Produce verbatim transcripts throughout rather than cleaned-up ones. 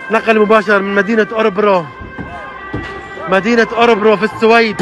نقل مباشر من مدينة أوربرو، مدينة أوربرو في السويد.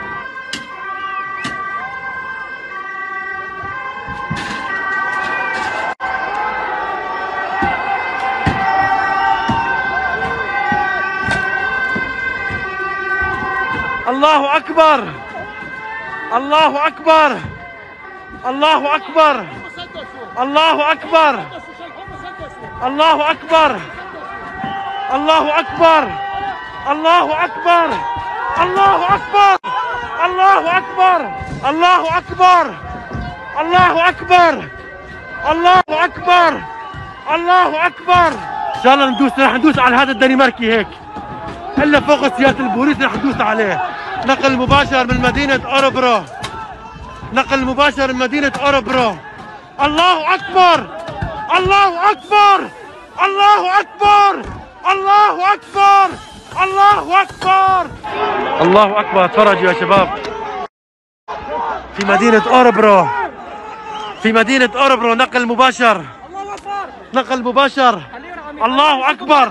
الله أكبر، الله أكبر، الله أكبر، الله أكبر، الله أكبر، الله أكبر، الله أكبر، الله أكبر، الله أكبر، الله أكبر، الله أكبر، الله أكبر، الله أكبر. إن شاء الله ندوس، رح ندوس على هذا الدنماركي هيك، إلا فوق سيارة البوليس رح ندوس عليه. نقل مباشر من مدينة أوربرو، نقل مباشر من مدينة أوربرو. الله أكبر، الله أكبر، الله أكبر، الله أكبر، الله أكبر، الله أكبر. اتفرجوا يا شباب في مدينة أوربرو، في مدينة أوربرو نقل مباشر، نقل مباشر. الله أكبر.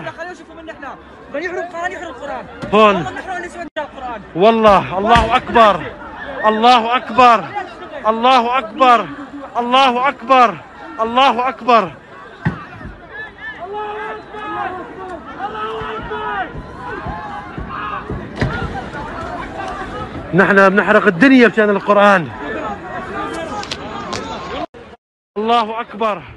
هون والله. الله أكبر، الله أكبر، الله أكبر، الله أكبر، الله أكبر. نحن بنحرق الدنيا بشان القرآن. الله أكبر.